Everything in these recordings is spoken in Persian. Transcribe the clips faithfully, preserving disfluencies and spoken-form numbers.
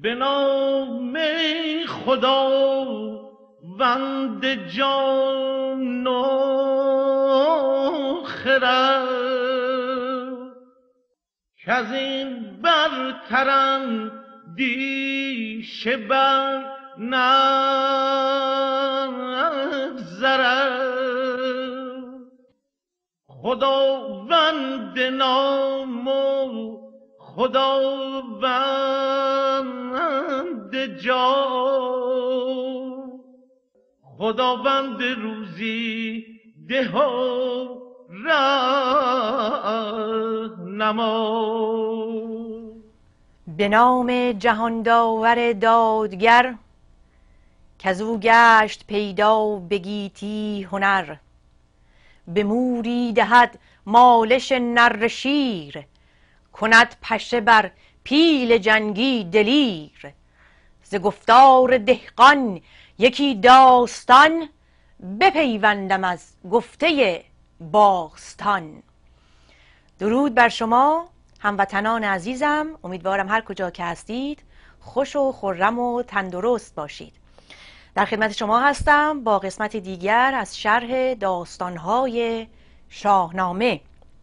به نام خداوند جان و خرد کز این برترم دیشه بر نگذرد خداوند نام و خداوند جان خداوند روزی ده و رهنما. به نام جهانداور دادگر کز او گشت پیدا به گیتی هنر به موری دهد مالش نره شیر کند پشه بر پیل جنگی دلیر ز گفتار دهقان یکی داستان بپیوندم از گفته باستان. درود بر شما هموطنان عزیزم، امیدوارم هر کجا که هستید خوش و خرم و تندرست باشید. در خدمت شما هستم با قسمت دیگر از شرح داستان‌های شاهنامه.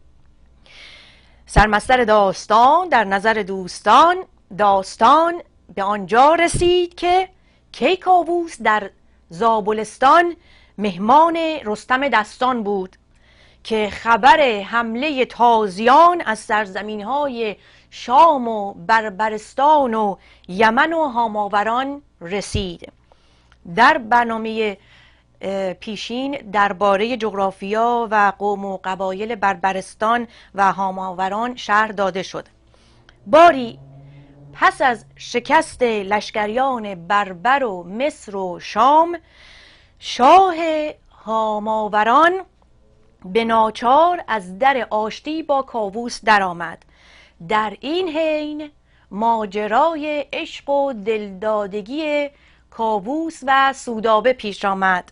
سرمستر داستان در نظر دوستان، داستان به آنجا رسید که کیکاووس در زابلستان مهمان رستم دستان بود که خبر حمله تازیان از سرزمین‌های شام و بربرستان و یمن و هاماوران رسید. در برنامه پیشین درباره جغرافیا و قوم و قبایل بربرستان و هاماوران شرح داده شد. باری پس از شکست لشکریان بربر و مصر و شام، شاه هاماوران به ناچار از در آشتی با کاووس درآمد. در این حین ماجرای عشق و دلدادگی کاووس و سودابه پیش آمد.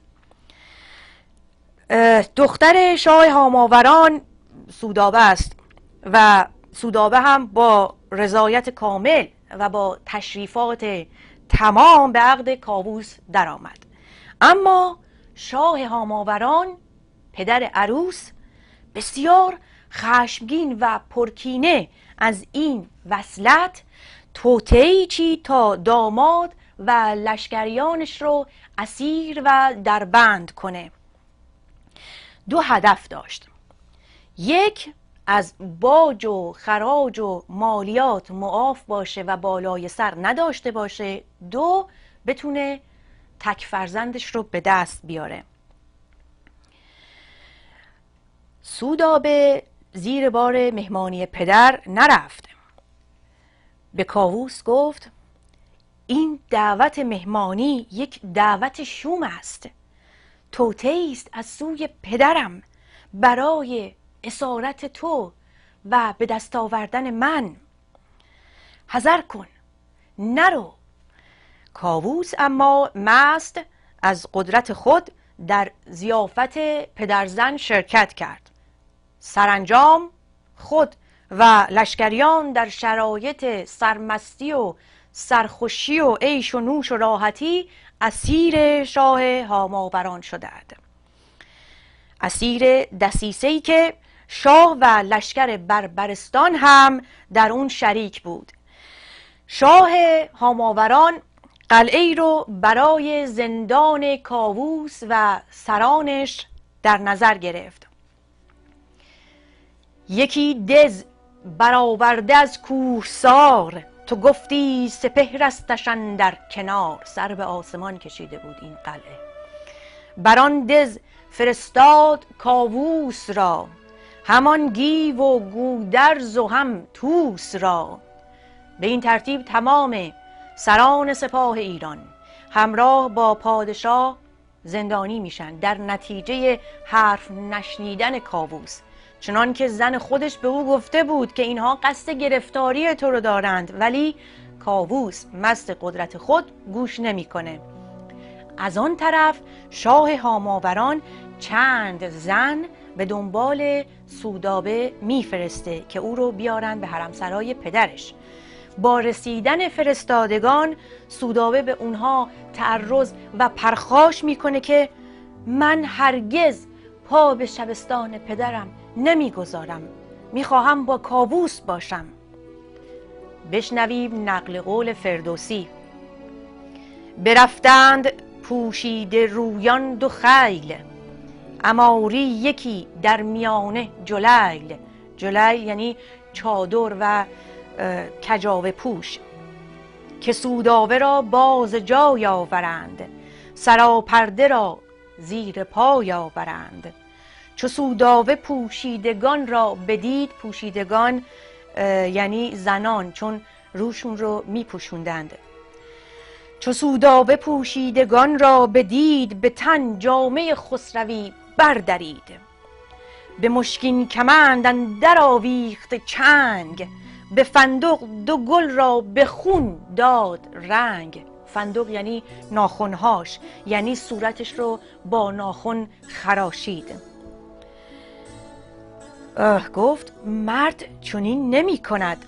دختر شاه هاماوران سودابه است و سودابه هم با رضایت کامل و با تشریفات تمام به عقد کاووس درآمد. اما شاه هاماوران پدر عروس بسیار خشمگین و پرکینه از این وصلت توطئه‌ای چید تا داماد و لشکریانش رو اسیر و دربند کنه. دو هدف داشت: یک، از باج و خراج و مالیات معاف باشه و بالای سر نداشته باشه. دو، بتونه تک فرزندش رو به دست بیاره. سودابه زیر بار مهمانی پدر نرفت. به کاووس گفت این دعوت مهمانی یک دعوت شوم است، توطئه‌ای است از سوی پدرم برای اسارت تو و به دست آوردن من. حذر کن، نرو. کاووس اما مست از قدرت خود در ضیافت پدرزن شرکت کرد. سرانجام خود و لشکریان در شرایط سرمستی و سرخوشی و عیش و نوش و راحتی اسیر شاه هاماوران شدند. اسیر دسیسه‌ای که شاه و لشکر بربرستان هم در اون شریک بود. شاه هاماوران قلعه‌ای رو برای زندان کاووس و سرانش در نظر گرفت. یکی دز برآورده از کوهسار، تو گفتی سپهر استش اندر کنار. سر به آسمان کشیده بود این قلعه. بران دز فرستاد کاووس را، همان گیو و گودرز و هم توس را. به این ترتیب تمام سران سپاه ایران همراه با پادشاه زندانی میشن در نتیجه حرف نشنیدن کاووس، چنان که زن خودش به او گفته بود که اینها قصد گرفتاری تو رو دارند، ولی کاووس مست قدرت خود گوش نمیکنه. از آن طرف شاه هاماوران چند زن به دنبال سودابه میفرسته که او رو بیارن به حرمسرای پدرش. با رسیدن فرستادگان سودابه به اونها تعرض و پرخاش میکنه که من هرگز پا به شبستان پدرم نمیگذارم، میخواهم با کاووس باشم. بشنویم نقل قول فردوسی. برفتند پوشیده رویان دو خیل، عماری یکی در میانه جلیل. جلیل یعنی چادر و کجاوه پوش، که سودابه را باز جای آورند، سراپرده را زیر پای آورند. چو سودابه پوشیدگان را بدید، پوشیدگان یعنی زنان، چون روشون رو می پوشوندند. چو سودابه پوشیدگان را بدید، به تن جامه خسروی بردرید. به مشکین کمند اندر آویخت چنگ، به فندق دو گل را به خون داد رنگ. فندق یعنی ناخنهاش، یعنی صورتش رو با ناخن خراشید. گفت مرد چنین نمی کند،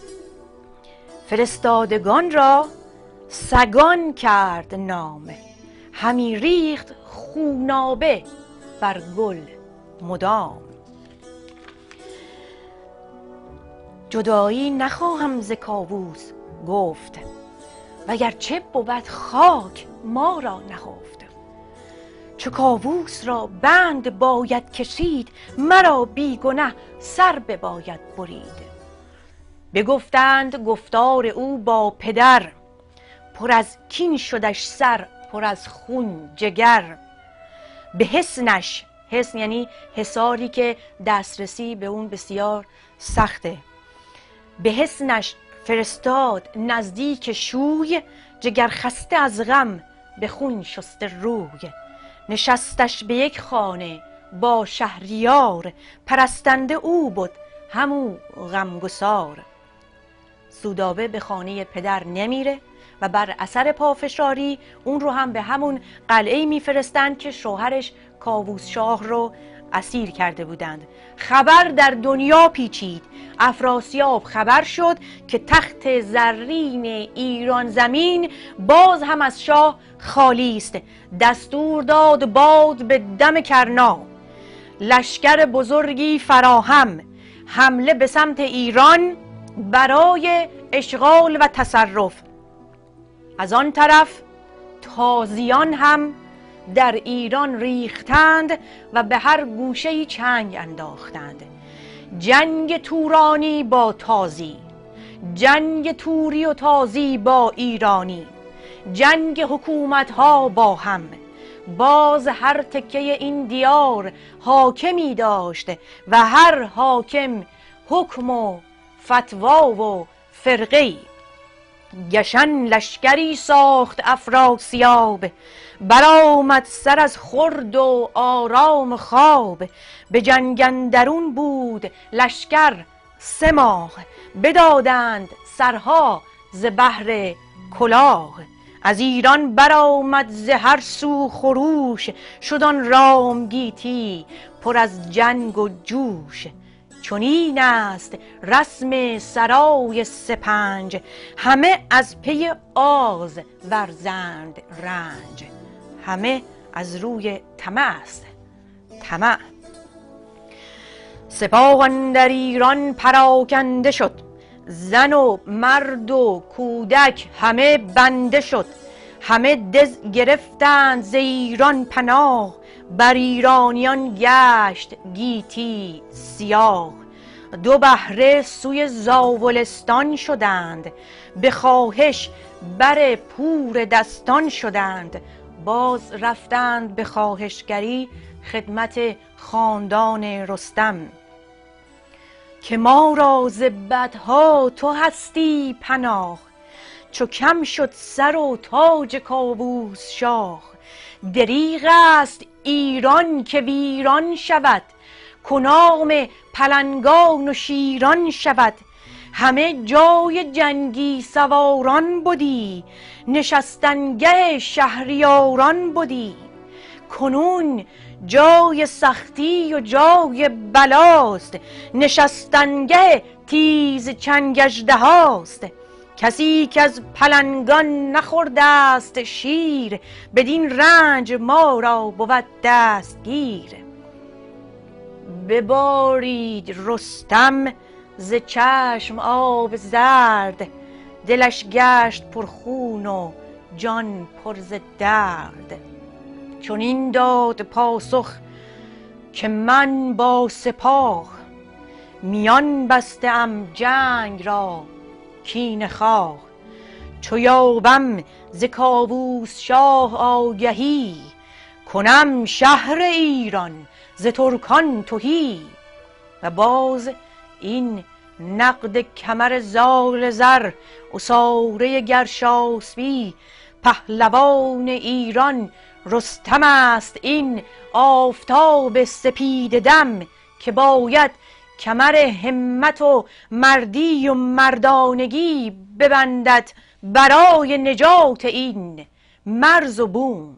فرستادگان را سگان کرد نامه. همی ریخت خونابه بر گل مدام. جدایی نخواهم ز کاووس گفت، وگرچه بود خاک ما را نهفت. چو کاووس را بند باید کشید، مرا بی گنه سر بباید برید. بگفتند گفتار او با پدر، پر از کین شدش سر، پر از خون جگر. به حصنش، حصن یعنی حصاری که دسترسی به اون بسیار سخته. به حصنش فرستاد نزدیک شوی، جگر خسته از غم به خون شسته روی. نشستش به یک خانه با شهریار، پرستنده او بود همو غمگسار. سودابه به خانه پدر نمیره و بر اثر پافشاری اون رو هم به همون قلعه میفرستند که شوهرش کاووس شاه رو اسیر کرده بودند. خبر در دنیا پیچید، افراسیاب خبر شد که تخت زرین ایران زمین باز هم از شاه خالی است. دستور داد باد به دم کرنا، لشکر بزرگی فراهم، حمله به سمت ایران برای اشغال و تصرف. از آن طرف تازیان هم در ایران ریختند و به هر گوشه‌ای چنگ انداختند. جنگ تورانی با تازی، جنگ توری و تازی با ایرانی، جنگ حکومت‌ها با هم. باز هر تکه این دیار حاکمی داشته و هر حاکم حکم و فتوا و فرقه‌ای. گشن لشکری ساخت افراسیاب، برآمد سر از خورد و آرام خواب. به جنگ اندرون بود لشکر سه ماه، بدادند سرها ز بهر کلاه. از ایران برآمد ز هر سو خروش، شد آن رام گیتی پر از جنگ و جوش. چنین است رسم سرای سپنج، همه از پی آز ورزند رنج. همه از روی طمع است، طمع. سپاه اندر ایران پراکنده شد، زن و مرد و کودک همه بنده شد. همه دز گرفتند ز ایران پناه، بر ایرانیان گشت گیتی سیاه. دو بهره سوی زاولستان شدند، به خواهش بر پور دستان شدند. باز رفتند به خواهشگری خدمت خاندان رستم. که ما را ز بدها تو هستی پناه، چو کم شد سر و تاج کاووس شاه. دریغ است ایران که ویران شود، کنام پلنگان و شیران شود. همه جای جنگی سواران بودی، نشستنگه شهریاران بودی. کنون جای سختی و جای بلاست، نشستنگه تیز چنگ اژدهاست. کسی که از پلنگان نخورده است شیر، بدین رنج ما را بود دستگیر. ببارید رستم ز چشم آب زرد، دلش گشت پر خون و جان پر ز درد. چون این داد پاسخ که من با سپاه، میان بسته ام جنگ را کینه خواه. چو یابم ز کاووس شاه آگهی، کنم شهر ایران ز ترکان تهی. و باز این نقد کمر زال زر، اساره گرشاسبی پهلوان ایران رستم است این آفتاب سپید دم. که باید کمر همت و مردی و مردانگی ببندد برای نجات این مرز و بوم.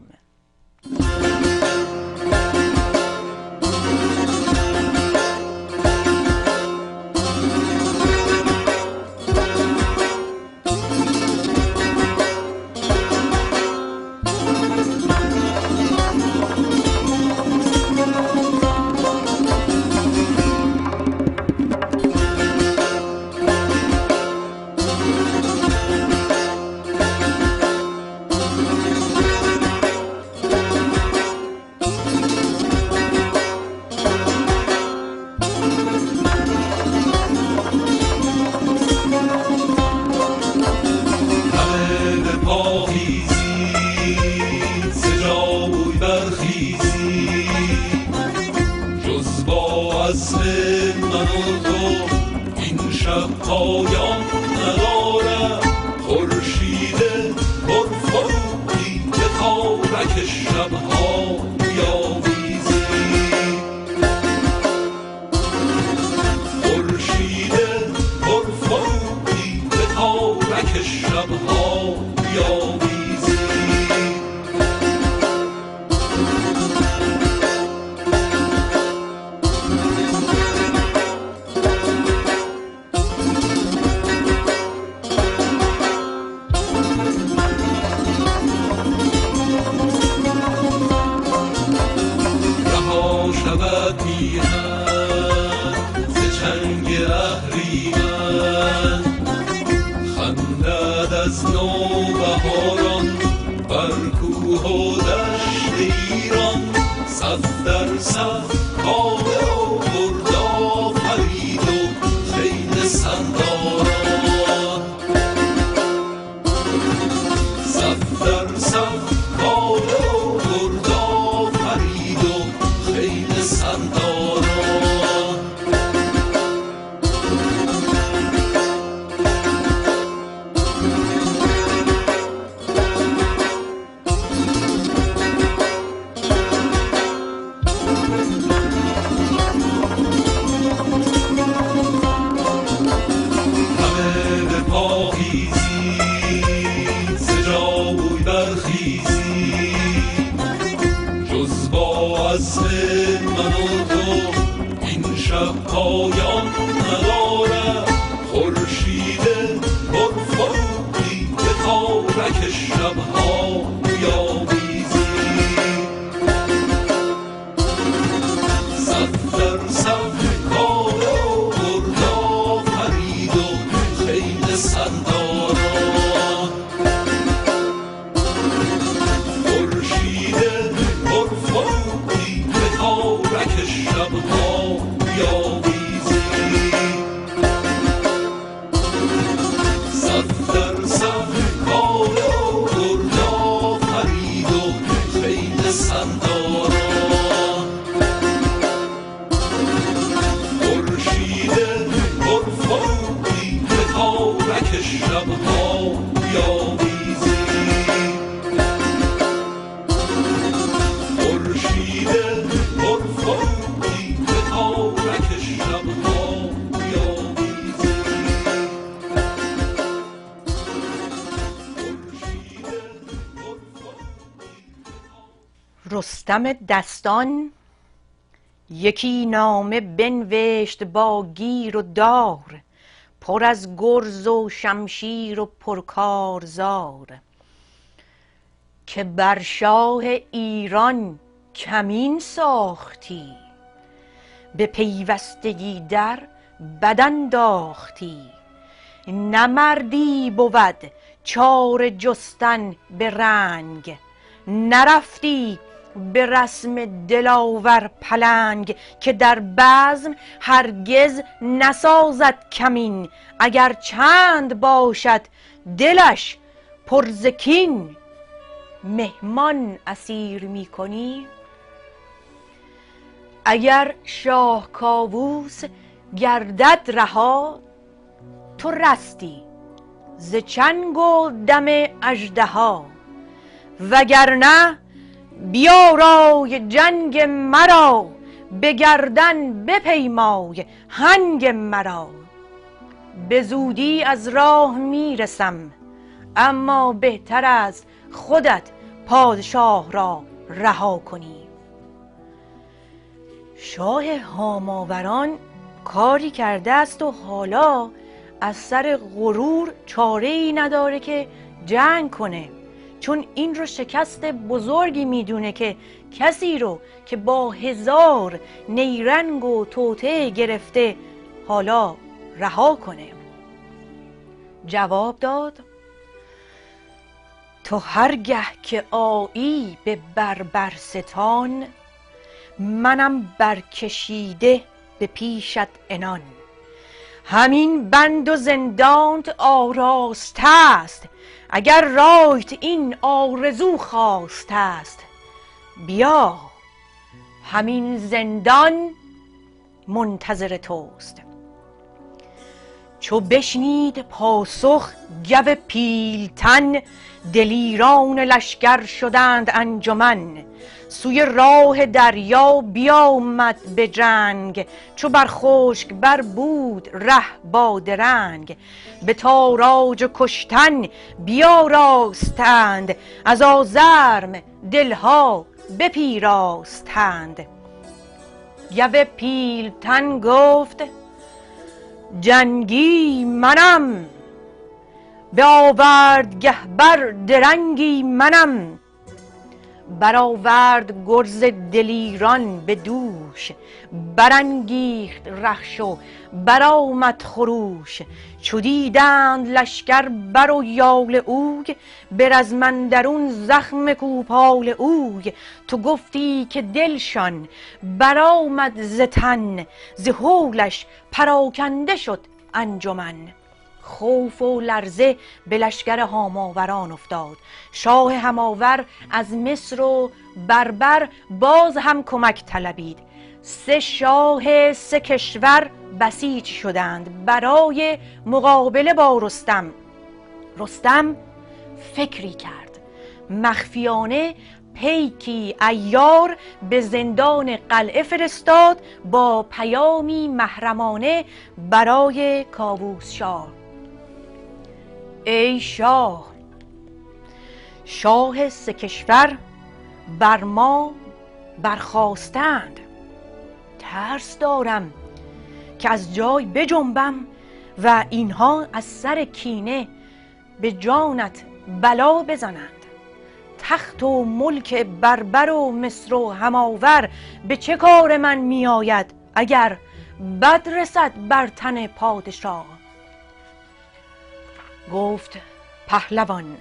پایان ندارد خورشید پرفروغی به تارک شبها بیاویزی. خورشید پرفروغی به تارک شبها بیاویزی. رستم دستان یکی نامه بنوشت با گیر و دار، پر از گرز و شمشیر و پرکارزار، که بر شاه ایران کمین ساختی، به پیوستگی در بد انداختی. نه مردی بود چاره جستن به رنگ، نرفتی به رسم دلاور پلنگ. که در بزم هرگز نسازد کمین، اگر چند باشد دلش پر ز کین. مهمان اسیر می کنی، اگر شاه کاووس گردد رها. تو رستی ز چنگ و دم اژدها، وگرنه بیارای جنگ مرا. به گردن بپیمای هنگ مرا. به زودی از راه میرسم، اما بهتر از خودت پادشاه را رها کنی. شاه هاماوران کاری کرده است و حالا از سر غرور چاره ای نداره که جنگ کنه، چون این رو شکست بزرگی میدونه که کسی رو که با هزار نیرنگ و توطئه گرفته حالا رها کنه. جواب داد: تو هرگه که آیی به بربرستان، منم برکشیده به پیشت عنان. همین بند و زندانت آراسته است، اگر رایت این آرزو خواسته است. بیا همین زندان منتظر توست. چو بشنید پاسخ گو پیلتن، دلیران لشکر شدند انجمن. سوی راه دریا بیامد به جنگ، چو بر خشک بر بود ره با درنگ. به تاراج کشتن بیاراستند، از آزرم دلها بپیراستند. گو پیلتن گفت: جنگی منم، به آوردگه بر درنگی منم. برآورد گرز دلیران به دوش، برانگیخت رخش و برآمد خروش. چو دیدند لشکر بر و یال اوی، به رزم اندرون زخم کوپال اوی. تو گفتی که دلشان برآمد ز تن، ز هولش پراکنده شد انجمن. خوف و لرزه به لشکر هاماوران افتاد. شاه هماور از مصر و بربر باز هم کمک طلبید. سه شاه سه کشور بسیج شدند برای مقابله با رستم. رستم فکری کرد، مخفیانه پیکی عیار به زندان قلعه فرستاد با پیامی محرمانه برای کاووس شاه. ای شاه، شاه سه کشور بر ما برخاستند. ترس دارم که از جای بجنبم و اینها از سر کینه به جانت بلا بزنند. تخت و ملک بربر و مصر و هماور به چه کار من می آید اگر بد رسد بر تن پادشاه؟ گفت پهلوان: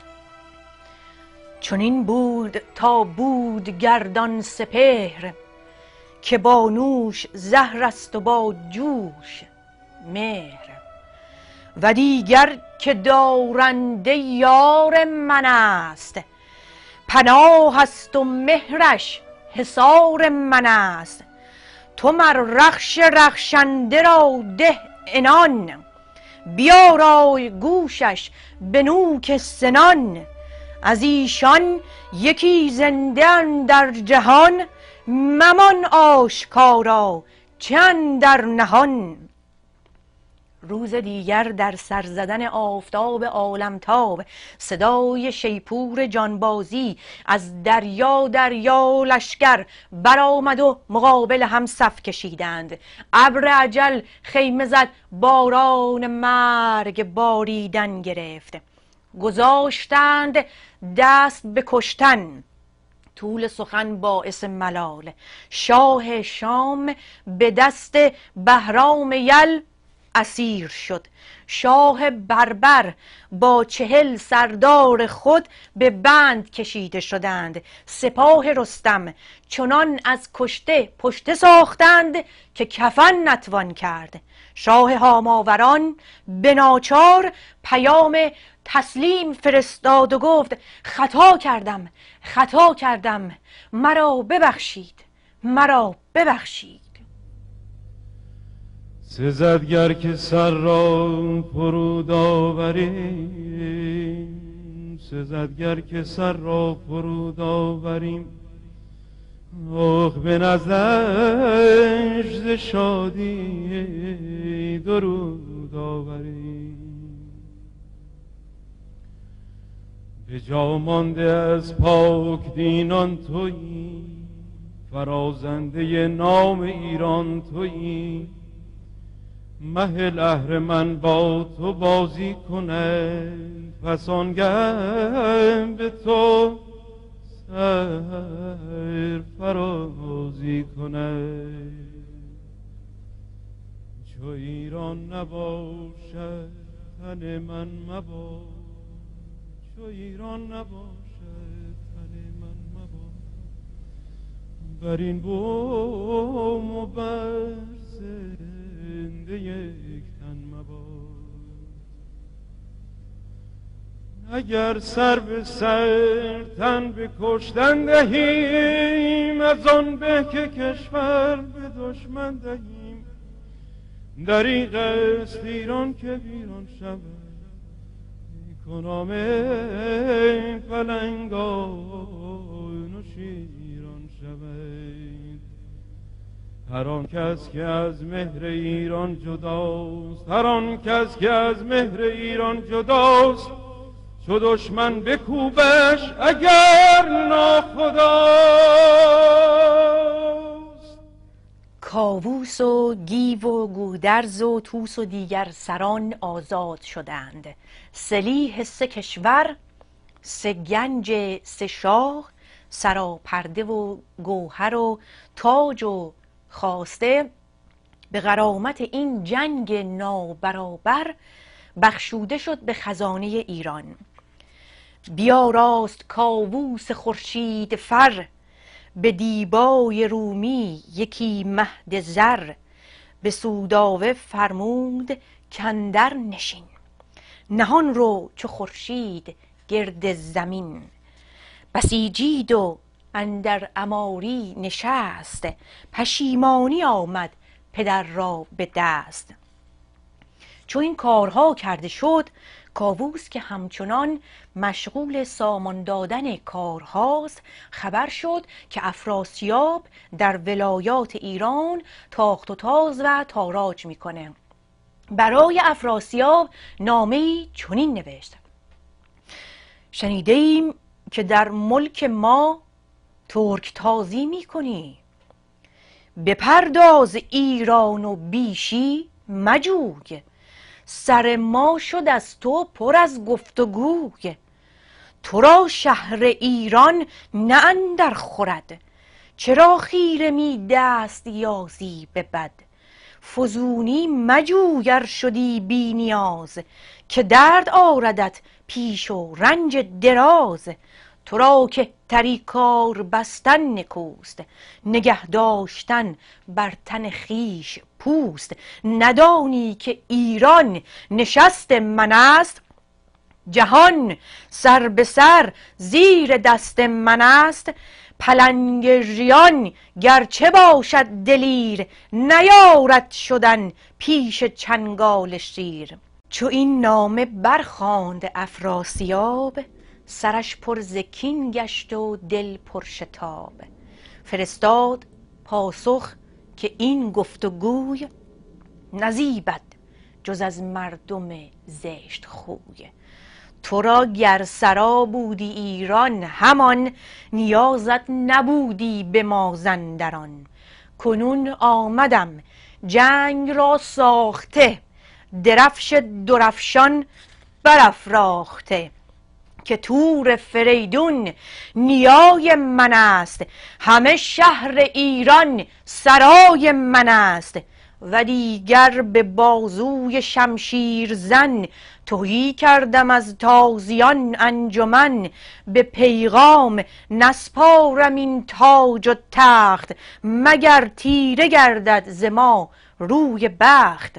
چنین بود تا بود گردان سپهر، که با نوش زهر است و با جوش مهر. و دیگر که دارنده یار من است، پناه است و مهرش حصار من است. تو مر رخش رخشنده را ده عنان، بیارای گوشش به نوک سنان. از ایشان یکی زنده اندر جهان، ممان آشکارا چه اندر نهان. روز دیگر در سر زدن آفتاب عالمتاب صدای شیپور جانبازی از دریا دریا لشکر برآمد و مقابل هم صف کشیدند. ابر اجل خیمه زد، باران مرگ باریدن گرفت. گذاشتند دست به کشتن، طول سخن باعث ملال. شاه شام به دست بهرام یل اسیر شد. شاه بربر با چهل سردار خود به بند کشیده شدند. سپاه رستم چنان از کشته پشته ساختند که کفن نتوان کرد. شاه هاماوران به ناچار پیام تسلیم فرستاد و گفت خطا کردم خطا کردم مرا ببخشید مرا ببخشید. سزدگر که سر را فرود آوریم، سزدگر که سر را فرود آوریم، آخ به نزدش ز شادی درود آوریم. به جا مانده از پاک دینان تویی، فرازنده نام ایران تویی. مه اهرمن با تو بازی کنه، پس آنگه به تو سر فرازی کنه. چو ایران نباشد تن من مباش، چو ایران نباشد تن من مباش. بر این بوم و بر زنده یک تن مباش. اگر سر به سر تن به کشتن دهیم، از آن به که کشور به دشمن دهیم. دریغ است ایران که ویران شود، کنام پلنگان و شیران شود. هر آن کس که از مهر ایران جداست، هر آن کس که از مهر ایران جداست، چو دشمن بکوبش اگر ناخداست. کاووس و گیو و گودرز و طوس و دیگر سران آزاد شدند. سلیح سه کشور، سه گنج سه شاه، سراپرده و گوهر و تاج و خواسته به غرامت این جنگ نابرابر بخشوده شد به خزانه ایران. بیاراست کاووس خورشید فر، به دیبای رومی یکی مهد زر. به سوداوه فرمود کاندر نشین، نهان رو چو خورشید گرد زمین. بسیجید و اندر عماری نشست، پشیمانی آمد پدر را به دست. چو این کارها کرده شد، کاووس که همچنان مشغول سامان دادن کارهاست، خبر شد که افراسیاب در ولایات ایران تاخت و تاز و تاراج میکنه. برای افراسیاب نامه‌ای چنین نوشت: شنیده ایم که در ملک ما ترک تازی میکنی، بپرداز ایران و بیشی مجوی. سر ما شد از تو پر از گفت و گوی، تو را شهر ایران نه اندر خورد. چرا خیره می دست یازی به بد؟ فزونی مجوی گر شدی بی نیاز، که درد آردت پیش و رنج دراز. تو را که تری کار بستن نکوست، نگه داشتن بر تن خیش پوست. ندانی که ایران نشست من است، جهان سر به سر زیر دست من است. پلنگ ژیان گرچه باشد دلیر، نیارد شدن پیش چنگال شیر. چو این نامه برخواند افراسیاب، سرش پر ز کین گشت و دل پر شتاب. فرستاد پاسخ که این گفت و گوی نزیبد جز از مردم زشت خوی. تو را گر سرا بودی ایران، همان نیازت نبودی به مازندران. کنون آمدم جنگ را ساخته، درفش درفشان برافراخته. که تور فریدون نیای من است، همه شهر ایران سرای من است. و دیگر به بازوی شمشیر زن، تهی کردم از تازیان انجمن. به پیغام نسپارم این تاج و تخت، مگر تیره گردد ز ما روی بخت.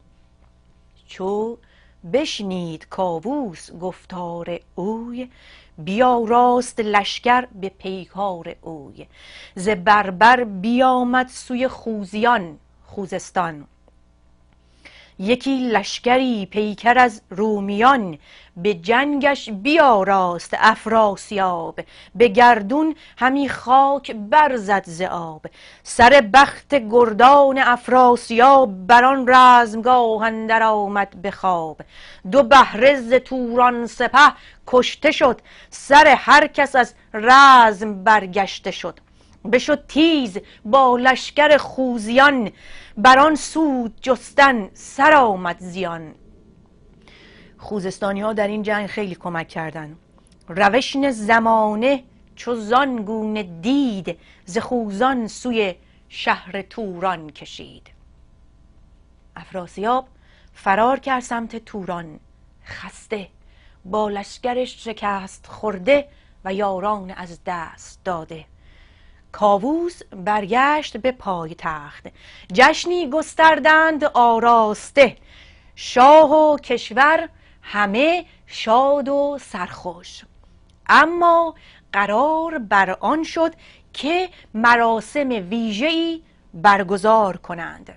چو بشنید کاووس گفتار اوی، بیاراست لشکر به پیکار اوی. ز بربر بیامد سوی خوزیان خوزستان، یکی لشکری پیکر از رومیان. به جنگش بیاراست افراسیاب، به گردون همی خاک برزد ز آب. سر بخت گردان افراسیاب، بران رزمگاه اندر آمد به خواب. دو بهره ز توران سپه کشته شد، سر هر کس از رزم برگشته شد. بشد تیز با لشکر خوزیان، بران سود جستن سر آمد زیان. خوزستانی ها در این جنگ خیلی کمک کردند. روشن زمانه چو زانگونه دید، ز خوزان سوی شهر توران کشید. افراسیاب فرار کرد سمت توران، خسته با لشکرش شکست خورده و یاران از دست داده. کاووس برگشت به پایتخت، جشنی گستردند آراسته. شاه و کشور همه شاد و سرخوش، اما قرار بر آن شد که مراسم ویژه‌ای برگزار کنند.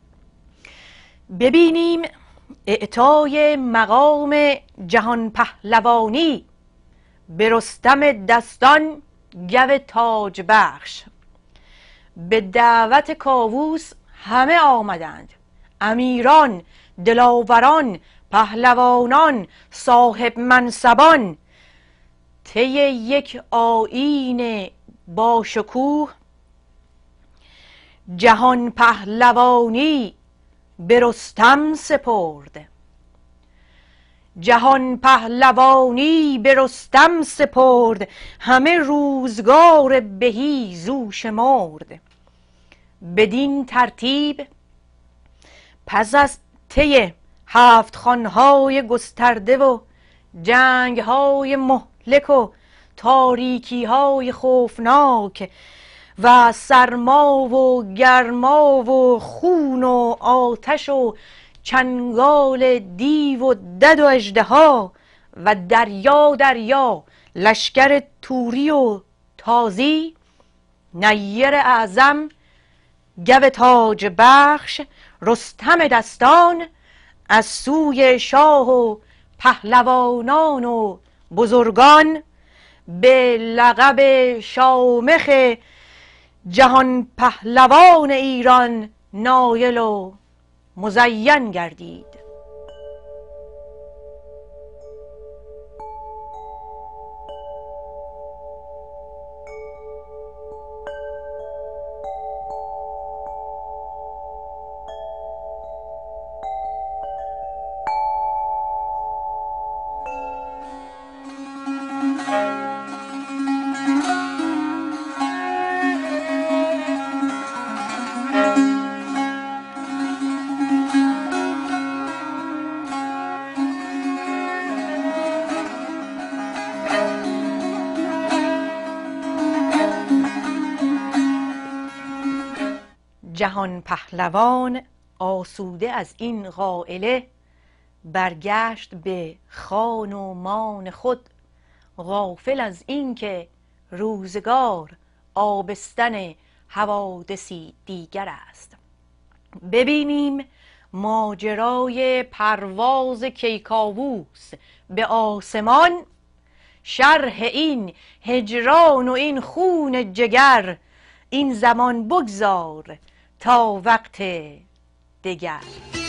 ببینیم اعطای مقام جهان پهلوانی به رستم دستان گو تاج بخش. به دعوت کاووس همه آمدند، امیران، دلاوران، پهلوانان، صاحب منصبان. طی یک آیین با شکوه، جهان پهلوانی به رستم سپرد. جهان پهلوانی به رستم سپرد، همه روزگار بهی زو شمرد. بدین ترتیب پس از طی هفت خوانهای گسترده و جنگهای مهلک و تاریکیهای خوفناک و سرما و گرما و خون و آتش و چنگال دیو و دد و اژدها و دریا دریا لشکر توری و تازی، نیر اعظم گو تاج بخش رستم دستان، از سوی شاه و پهلوانان و بزرگان به لقب شامخ جهان پهلوان ایران نایل و مزین گردید. جهان پهلوان آسوده از این قائله، برگشت به خان و مان خود، غافل از این که روزگار آبستن حوادثی دیگر است. ببینیم ماجرای پرواز کیکاووس به آسمان، شرح این هجران و این خون جگر، این زمان بگذار تا وقت دگر.